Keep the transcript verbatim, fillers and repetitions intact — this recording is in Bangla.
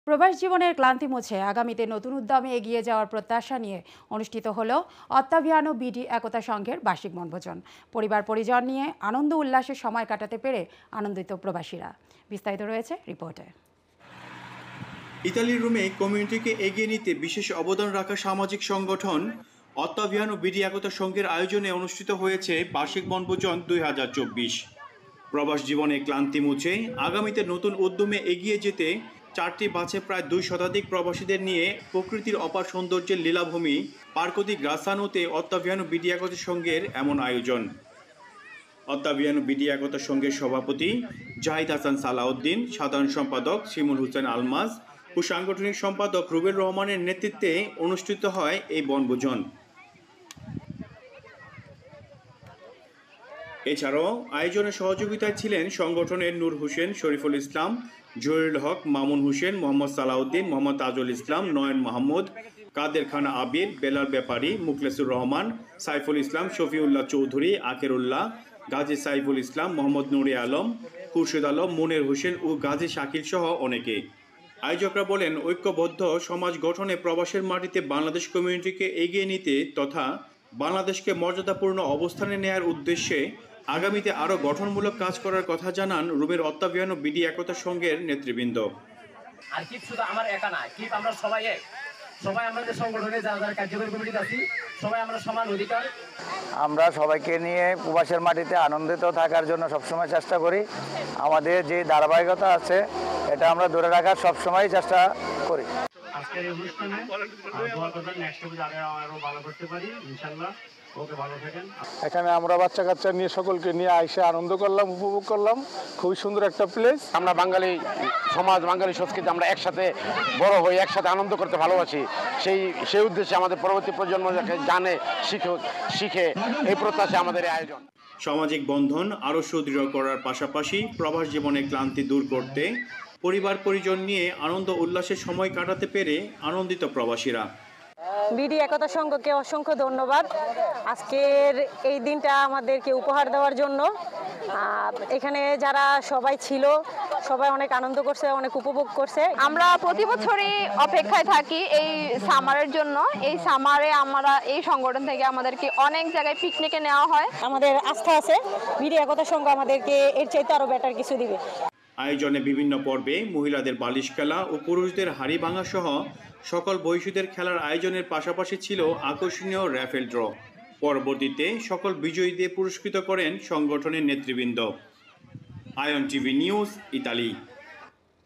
প্রবাস জীবনের ক্লান্তি মুছে আগামীতে নতুন উদ্যমে এগিয়ে যাওয়ার প্রত্যাশা নিয়ে অনুষ্ঠিত হলো অত্যাভিয়ানো বিডি একতা সংঘের বার্ষিক বনভোজন। পরিবার পরিজন নিয়ে আনন্দ উল্লাসে সময় কাটাতে পেরে আনন্দিত প্রবাসীরা। বিস্তারিত রয়েছে রিপোর্টে। ইতালির রোমে কমিউনিটিকে এগিয়ে নিতে বিশেষ অবদান রাখা সামাজিক সংগঠন অত্যাভিয়ানো বিডি একতা সংঘের আয়োজনে অনুষ্ঠিত হয়েছে বার্ষিক বনভোজন দুই হাজার চব্বিশ। প্রবাস জীবনে ক্লান্তি মুছে আগামীতে নতুন উদ্যমে এগিয়ে যেতে চারটি বাসে প্রায় দুই শতাধিক প্রবাসীদের নিয়ে প্রকৃতির অপার সৌন্দর্যের লীলাভূমি পার্কতি গ্রাসানোতে অত্যাভিয়ানো বিডি একতা সংঘের এমন আয়োজন। অত্যাভিয়ানো বিডি একতা সংঘের সভাপতি জাহিদ হাসান সালাউদ্দিন, সাধারণ সম্পাদক শিমুল হোসেন আলমাজ ও সাংগঠনিক সম্পাদক রুবেল রহমানের নেতৃত্বে অনুষ্ঠিত হয় এই বনভোজন। এছাড়াও আয়োজনে সহযোগিতায় ছিলেন সংগঠনের নূর হোসেন, শরীফুল ইসলাম, জহিরুল হক, মামুন হোসেন, মোহাম্মদ সালাউদ্দিন, মোহাম্মদ তাজুল ইসলাম, নয়ন মাহমুদ, কাদের খান আবির, বেলাল ব্যাপারী, মুখলেসুর রহমান, সাইফুল ইসলাম, শফিউল্লাহ চৌধুরী, আকেরুল্লাহ, গাজী সাইফুল ইসলাম, মোহাম্মদ নুরে আলম, খুরশেদ আলম, মুনের হোসেন ও গাজী শাকিল সহ অনেকে। আয়োজকরা বলেন, ঐক্যবদ্ধ সমাজ গঠনে প্রবাসের মাটিতে বাংলাদেশ কমিউনিটিকে এগিয়ে নিতে তথা বাংলাদেশকে মর্যাদাপূর্ণ অবস্থানে নেয়ার উদ্দেশ্যে আগামীতে আরও গঠনমূলক কাজ করার কথা জানান রুমের অত্যাভিয়ানো বিডি একতা সংঘের নেতৃবৃন্দ। আর কি শুধু আমার একা না, কি আমরা সবাই এক, সবাই আমরা যে সংগঠনে যারা যারা কার্যকরী কমিটিতে আছি সবাই আমরা সমান অধিকার। আমরা সবাইকে নিয়ে প্রবাসের মাটিতে আনন্দিত থাকার জন্য সবসময় চেষ্টা করি। আমাদের যে ধারাবাহিকতা আছে এটা আমরা ধরে রাখার সবসময় চেষ্টা করি। আজকের এই অনুষ্ঠানে নেক্সট টাইম আরো ভালো করতে পারি ইনশাআল্লাহ। এখানে আমরা বাচ্চা কাচ্চা নিয়ে সকলকে নিয়ে আইসে আনন্দ করলাম, উপভোগ করলাম। খুবই সুন্দর একটা প্লেস। আমরা বাঙালি সমাজ, বাঙালি সংস্কৃতি, আমরা একসাথে বড় হয়ে একসাথে আনন্দ করতে ভালোবাসি। সেই সেই উদ্দেশ্যে আমাদের পরবর্তী প্রজন্ম যাতে জানে, শিখে শিখে এই প্রত্যাশা আমাদের এই আয়োজন। সামাজিক বন্ধন আরও সুদৃঢ় করার পাশাপাশি প্রবাস জীবনে ক্লান্তি দূর করতে পরিবার পরিজন নিয়ে আনন্দ উল্লাসে সময় কাটাতে পেরে আনন্দিত প্রবাসীরা। বিডি একতা সংঘকে অসংখ্য ধন্যবাদ আজকের এই দিনটা আমাদেরকে উপহার দেওয়ার জন্য। এখানে যারা সবাই ছিল সবাই অনেক আনন্দ করছে, অনেক উপভোগ করছে। আমরা প্রতি বছরই অপেক্ষায় থাকি এই সামারের জন্য। এই সামারে আমরা এই সংগঠন থেকে আমাদেরকে অনেক জায়গায় পিকনিকে নেওয়া হয়। আমাদের আস্থা আছে বিডি একতা সংঘ আমাদেরকে এর চাইতে আরো বেটার কিছু দিবে। আয়োজনে বিভিন্ন পর্বে মহিলাদের বালিশ খেলা ও পুরুষদের হাড়ি ভাঙা সহ সকল বয়সীদের খেলার আয়োজনের পাশাপাশি ছিল আকর্ষণীয় র্যাফেল ড্র। পরবর্তীতে সকল বিজয়ী দিয়ে পুরস্কৃত করেন সংগঠনের নেতৃবৃন্দ। আয়ন টিভি নিউজ, ইতালি।